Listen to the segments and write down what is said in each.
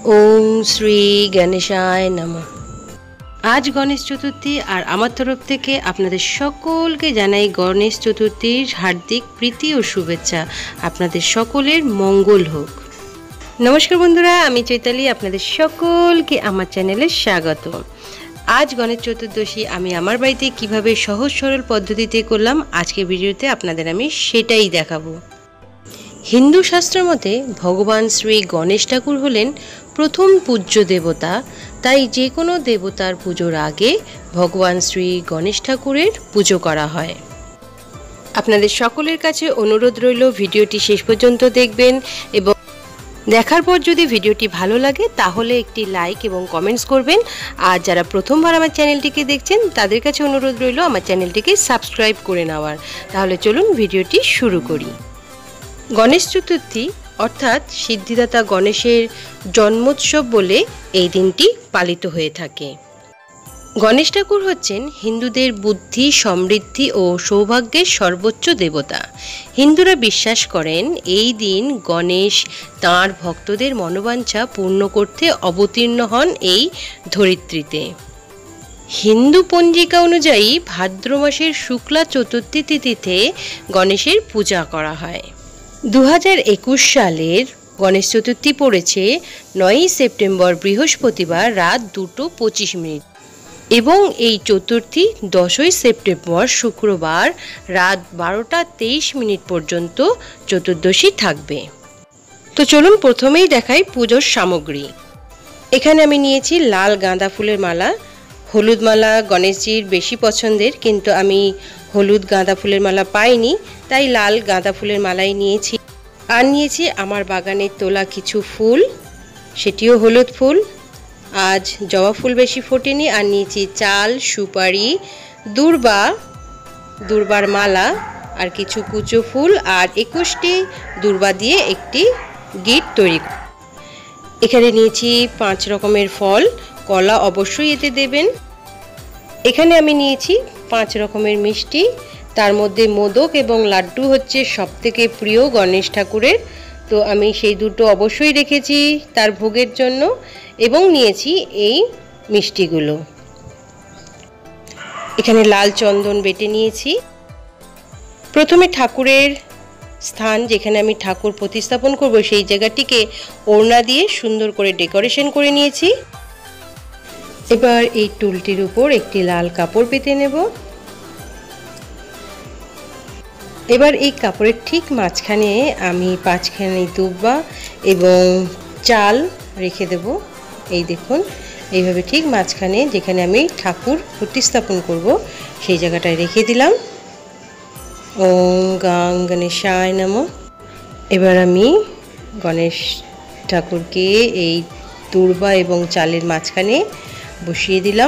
ওম শ্রী গণেশায় নমঃ। আজ গণেশ চতুর্থী আর আমার তরফ থেকে আপনাদের সকলকে জানাই গণেশ চতুর্থীর হার্দিক প্রীতি ও শুভেচ্ছা। আপনাদের সকলের মঙ্গল হোক। নমস্কার বন্ধুরা, আমি চৈতালি, আপনাদের সকলকে আমার চ্যানেলে স্বাগত। আজ গণেশ চতুর্দশী আমি আমার বাড়িতে কিভাবে সহজ সরল পদ্ধতিতে করলাম, আজকের ভিডিওতে আপনাদের আমি সেটাই দেখাবো। হিন্দু শাস্ত্র মতে ভগবান শ্রী গণেশ ঠাকুর হলেন প্রথম পূজ্য দেবতা, তাই যে কোনো দেবতার পুজোর আগে ভগবান শ্রী গণেশ ঠাকুরের পুজো করা হয়। আপনাদের সকলের কাছে অনুরোধ রইল ভিডিওটি শেষ পর্যন্ত দেখবেন এবং দেখার পর যদি ভিডিওটি ভালো লাগে তাহলে একটি লাইক এবং কমেন্টস করবেন। আর যারা প্রথমবার আমার চ্যানেলটিকে দেখছেন তাদের কাছে অনুরোধ রইল আমার চ্যানেলটিকে সাবস্ক্রাইব করে নেওয়ার। তাহলে চলুন ভিডিওটি শুরু করি। গণেশ চতুর্থী অর্থাৎ সিদ্ধিদাতা গণেশের জন্মোৎসব বলে এই দিনটি পালিত হয়ে থাকে। গণেশ ঠাকুর হচ্ছেন হিন্দুদের বুদ্ধি, সমৃদ্ধি ও সৌভাগ্যের সর্বোচ্চ দেবতা। হিন্দুরা বিশ্বাস করেন এই দিন গণেশ তাঁর ভক্তদের মনোবাঞ্ছা পূর্ণ করতে অবতীর্ণ হন এই ধরিত্রীতে। হিন্দু পঞ্জিকা অনুযায়ী ভাদ্র মাসের শুক্লা চতুর্থী তিথিতে গণেশের পূজা করা হয়। 2021 সালের গণেশ চতুর্থী পড়েছে 9 সেপ্টেম্বর বৃহস্পতিবার রাত 2:25 এবং এই চতুর্থী 10 সেপ্টেম্বর শুক্রবার রাত 12:23 পর্যন্ত চতুর্দশী থাকবে। তো চলুন প্রথমেই দেখাই পুজোর সামগ্রী। এখানে আমি নিয়েছি লাল গাঁদা ফুলের মালা। হলুদ মালা গণেশজির বেশি পছন্দের, কিন্তু আমি হলুদ গাঁদা ফুলের মালা পাইনি, তাই লাল গাঁদা ফুলের মালাই নিয়েছি। আর নিয়েছি আমার বাগানের তোলা কিছু ফুল, সেটিও হলুদ ফুল। আজ জবা ফুল বেশি ফোটেনি। আর নিয়েছি চাল, সুপারি, দূর্বার মালা আর কিছু কুচো ফুল আর 21টি দূর্বা দিয়ে একটি গিট তৈরি। এখানে নিয়েছি 5 রকমের ফল, কলা অবশ্যই এতে দেবেন। এখানে আমি নিয়েছি 5 রকমের মিষ্টি, তার মধ্যে মোদক এবং লাড্ডু হচ্ছে সবথেকে প্রিয় গণেশ ঠাকুরের, তো আমি সেই দুটো অবশ্যই রেখেছি তার ভোগের জন্য। এবং নিয়েছি এই মিষ্টিগুলো। এখানে লাল চন্দন বেটে নিয়েছি। প্রথমে ঠাকুরের স্থান যেখানে আমি ঠাকুর প্রতিস্থাপন করব সেই জায়গাটিকে ওড়না দিয়ে সুন্দর করে ডেকোরেশন করে নিয়েছি। এবার এই টুলটির উপর একটি লাল কাপড় পেতে নেব। এবার এই কাপড়ের ঠিক মাঝখানে আমি 5খানি দুব্বা এবং চাল রেখে দেব। এই দেখুন, এইভাবে ঠিক মাঝখানে যেখানে আমি ঠাকুর প্রতিস্থাপন করব সেই জায়গাটায় রেখে দিলাম। ওম গাং গণেশায় নমঃ। এবার আমি গণেশ ঠাকুরকে এই দুর্বা এবং চালের মাঝখানে বসিয়ে দিলাম।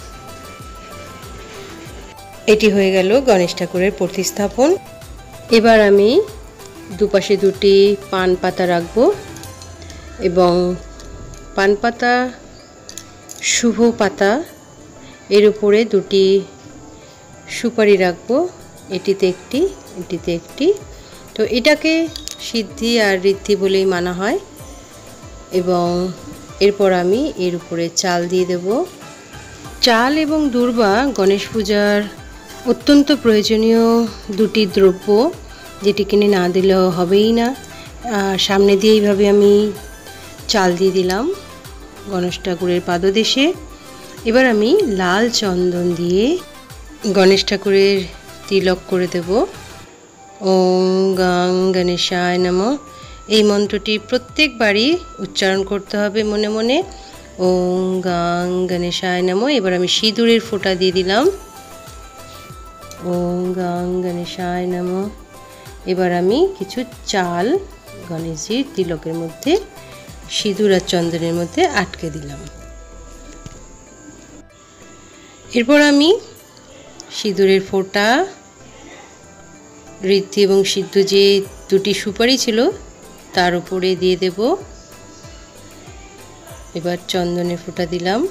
এটি হয়ে গেল গণেশ ঠাকুরের প্রতিস্থাপন। এবার আমি দুপাশে দুটি পান পাতা রাখবো এবং পান পাতা, শুভ পাতা, এর উপরে দুটি সুপারি রাখবো, এটিতে একটি, এটিতে একটি। তো এটাকে সিদ্ধি আর ঋদ্ধি বলেই মানা হয়। এবং এরপর আমি এর উপরে চাল দিয়ে দেব। চাল এবং দূর্বা গণেশ পূজার অত্যন্ত প্রয়োজনীয় দুটি দ্রব্য, যেটি কিনে না দিলেও হবেই না। সামনে দিয়ে এইভাবে আমি চাল দিয়ে দিলাম গণেশ ঠাকুরের পাদদেশে। এবার আমি লাল চন্দন দিয়ে গণেশ ঠাকুরের তিলক করে দেব। ওম গাং গণেশায় নমঃ। এই মন্ত্রটি প্রত্যেকবারই উচ্চারণ করতে হবে মনে মনে। ওম গাং গণেশায় নমঃ। এবার আমি সিঁদুরের ফোঁটা দিয়ে দিলাম। ওম গাং গণেশায় নমঃ। এবার আমি কিছু চাল গণেশজির তিলকের মধ্যে সিঁদুর আর চন্দনের মধ্যে আটকে দিলাম। এরপর আমি সিঁদুরের ফোঁটা, ঋদ্ধি এবং সিদ্ধ যে দুটি সুপারি ছিল তার উপরে দিয়ে দেব। এবার চন্দনের ফোঁটা দিলাম।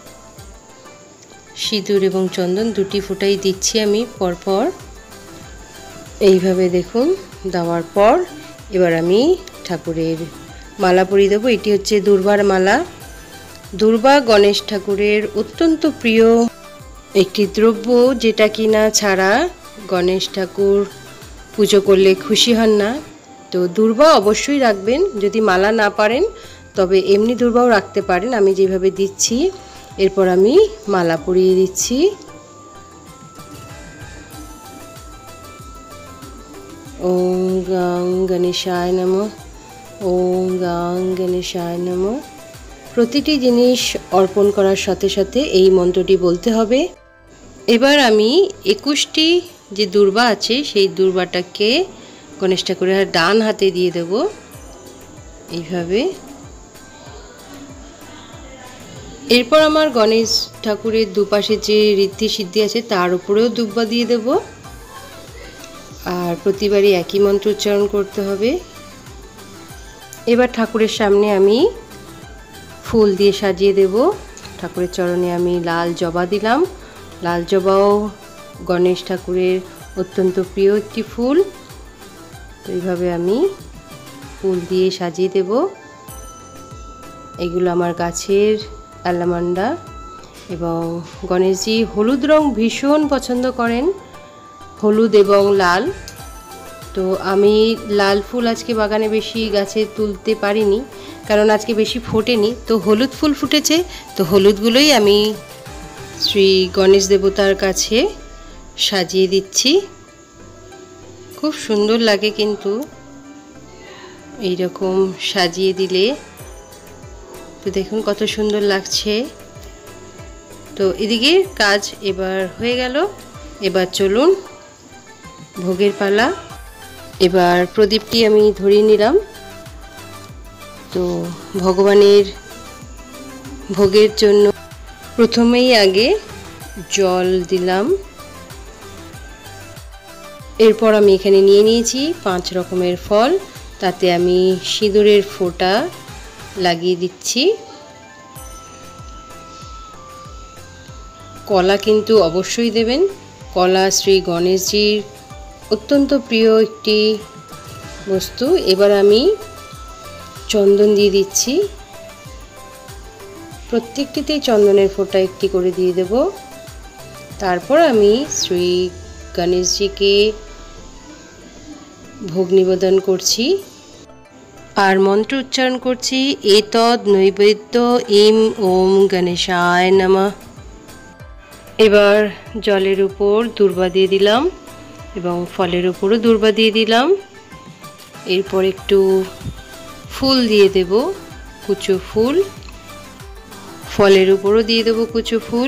সিঁদুর এবং চন্দন দুটি ফোঁটাই দিচ্ছি আমি পরপর। এইভাবে দেখুন দেওয়ার পর এবার আমি ঠাকুরের মালা পরিয়ে দেবো। এটি হচ্ছে দুর্বার মালা। দুর্বা গণেশ ঠাকুরের অত্যন্ত প্রিয় একটি দ্রব্য, যেটা কিনা ছাড়া গণেশ ঠাকুর পুজো করলে খুশি হন না। তো দুর্বা অবশ্যই রাখবেন। যদি মালা না পারেন তবে এমনি দুর্বাও রাখতে পারেন, আমি যেভাবে দিচ্ছি। এরপর আমি মালা পরিয়ে দিচ্ছি। ওম গাং গণেশায় নমঃ, ওম গাং গণেশায় নমঃ। প্রতিটি জিনিস অর্পণ করার সাথে সাথে এই মন্ত্রটি বলতে হবে। এবার আমি 21টি যে দুর্বা আছে সেই দুর্বাটাকে গণেশ ঠাকুরের ডান হাতে দিয়ে দেব এইভাবে। এরপর আমার গণেশ ঠাকুরের দুপাশে যে ঋদ্ধি সিদ্ধি আছে তার উপরেও দুর্বা দিয়ে দেব। আর প্রতিবারই একই মন্ত্র উচ্চারণ করতে হবে। এবার ঠাকুরের সামনে আমি ফুল দিয়ে সাজিয়ে দেব। ঠাকুরের চরণে আমি লাল জবা দিলাম। লাল জবাও গণেশ ঠাকুরের অত্যন্ত প্রিয় একটি ফুল। তো এইভাবে আমি ফুল দিয়ে সাজিয়ে দেব। এগুলো আমার গাছের অ্যালামান্ডা। এবং গণেশজি হলুদ রং ভীষণ পছন্দ করেন, হলুদ এবং লাল। তো আমি লাল ফুল আজকে বাগানে বেশি গাছে তুলতে পারিনি, কারণ আজকে বেশি ফোটেনি। তো হলুদ ফুল ফুটেছে, তো হলুদগুলোই আমি শ্রী গণেশ দেবতার কাছে সাজিয়ে দিচ্ছি। খুব সুন্দর লাগে কিন্তু এই রকম সাজিয়ে দিলে। তো দেখুন কত সুন্দর লাগছে। তো এদিকে কাজ এবার হয়ে গেল। এবার চলুন ভোগের পালা। এবার প্রদীপটি আমি ধরিয়ে নিলাম। তো ভগবানের ভোগের জন্য প্রথমেই আগে জল দিলাম। এরপর আমি এখানে নিয়ে নিয়েছি 5 রকমের ফল, তাতে আমি সিঁদুরের ফোঁটা লাগিয়ে দিচ্ছি। কলা কিন্তু অবশ্যই দেবেন। কলা শ্রী গণেশজির অত্যন্ত প্রিয় একটি বস্তু। এবার আমি চন্দন দিয়ে দিচ্ছি। প্রত্যেকটিতেই চন্দনের ফোঁটা একটি করে দিয়ে দেব। তারপর আমি শ্রী গণেশজিকে ভোগ নিবেদন করছি আর মন্ত্র উচ্চারণ করছি, এতদ নৈবেদ্য ইম ওম গণেশায় নমঃ। এবার জলের উপর দুর্বা দিয়ে দিলাম এবং ফলের উপরও দুর্বা দিয়ে দিলাম। এরপর একটু ফুল দিয়ে দেব, কুচো ফুল। ফলের উপরও দিয়ে দেবো কুচো ফুল।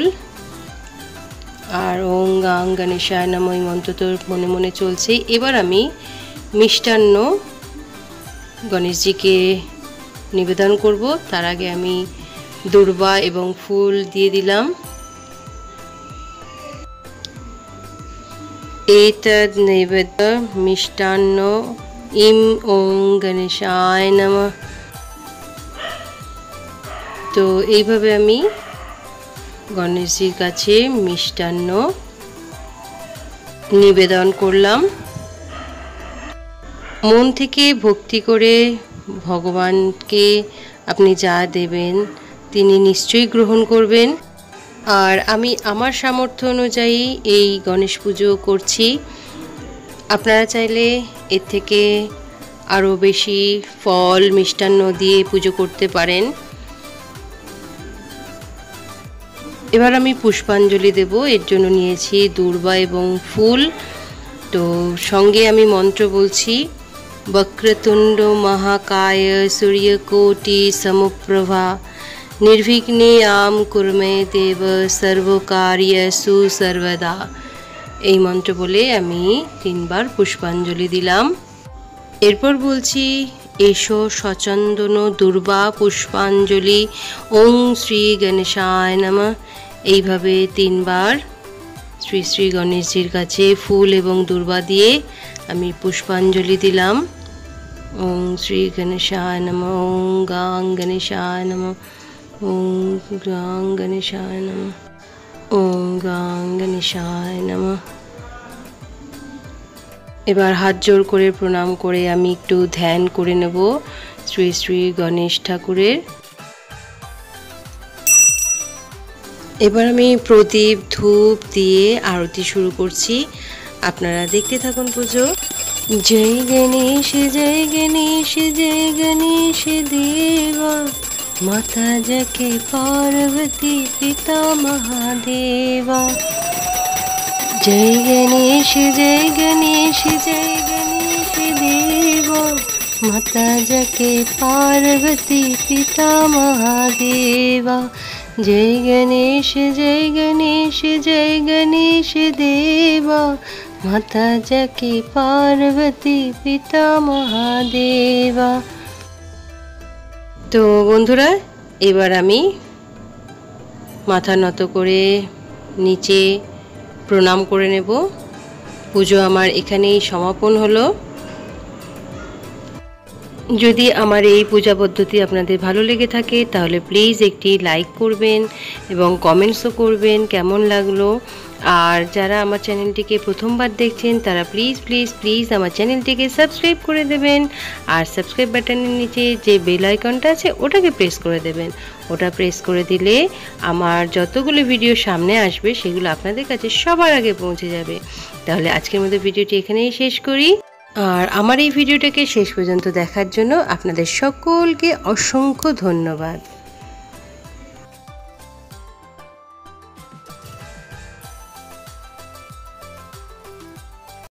আর ওং গাং গণেশায় নমঃ এই মন্ত্র তো মনে মনে চলছেই। এবার আমি মিষ্টান্ন গণেশজিকে নিবেদন করব। তার আগে আমি দুর্বা এবং ফুল দিয়ে দিলাম। এতদ নৈবেদ্য মিষ্টান্ন ইম ওং গণেশায় নমঃ। তো এইভাবে আমি গণেশজির কাছে মিষ্টান্ন নিবেদন করলাম। মন থেকে ভক্তি করে ভগবানকে আপনি যা দেবেন তিনি নিশ্চয়ই গ্রহণ করবেন। আর আমি আমার সামর্থ্য অনুযায়ী এই গণেশ পুজো করছি। আপনারা চাইলে এর থেকে আরও বেশি ফল মিষ্টান্ন দিয়ে পুজো করতে পারেন। এবার আমি পুষ্পাঞ্জলি দেব। এর জন্য নিয়েছি দুর্বা এবং ফুল। তো সঙ্গে আমি মন্ত্র বলছি, বক্রতুণ্ড মহাকায় সূর্যকোটি সমপ্রভা নির্বিঘ্নে আম কুর্মে দেব সর্বকার্যেষু সর্বদা। এই মন্ত্র বলে আমি 3 বার পুষ্পাঞ্জলি দিলাম। এরপর বলছি, এসো সচন্দন দুর্বা পুষ্পাঞ্জলি ওং শ্রী গণেশায় নমঃ। এইভাবে 3 বার শ্রী শ্রী গণেশজির কাছে ফুল এবং দুর্বা দিয়ে আমি পুষ্পাঞ্জলি দিলাম। ওং শ্রী গণেশায় নমঃ, ওং গাং গণেশায় নমঃ, ওং গাং গণেশায় নমঃ, ওং গাং গণেশায় নমঃ। এবার হাত জোড় করে প্রণাম করে আমি একটু ধ্যান করে নেব শ্রী শ্রী গণেশ ঠাকুরের। এবার আমি প্রদীপ ধূপ দিয়ে আরতি শুরু করছি, আপনারা দেখতে থাকুন পুজো। জয় গণেশ জয় গণেশ জয় গণেশ দেবা, माता जके पार्वती पिता महादेवा। जय गणेश जय गणेश जय गणेश देवा, माता जके पार्वती पिता महादेवा। जय गणेश जय गणेश जय गणेश देवा, माता जके पार्वती पिता महादेवा। তো বন্ধুরা, এবার আমি মাথা নত করে নিচে প্রণাম করে নেব। পুজো আমার এখানেই সমাপন হলো। যদি আমার এই পূজা পদ্ধতি আপনাদের ভালো লেগে থাকে তাহলে প্লিজ একটি লাইক করবেন এবং কমেন্টসও করবেন কেমন লাগলো। আর যারা আমার চ্যানেলটিকে প্রথমবার দেখছেন তারা প্লিজ প্লিজ প্লিজ আমার চ্যানেলটিকে সাবস্ক্রাইব করে দেবেন। আর সাবস্ক্রাইব বাটনের নিচে যে বেল আইকনটা আছে ওটাকে প্রেস করে দেবেন। ওটা প্রেস করে দিলে আমার যতগুলো ভিডিও সামনে আসবে সেগুলো আপনাদের কাছে সবার আগে পৌঁছে যাবে। তাহলে আজকের মতো ভিডিওটি এখানেই শেষ করি। আর আমার এই ভিডিওটাকে শেষ পর্যন্ত দেখার জন্য আপনাদের সকলকে অসংখ্য ধন্যবাদ।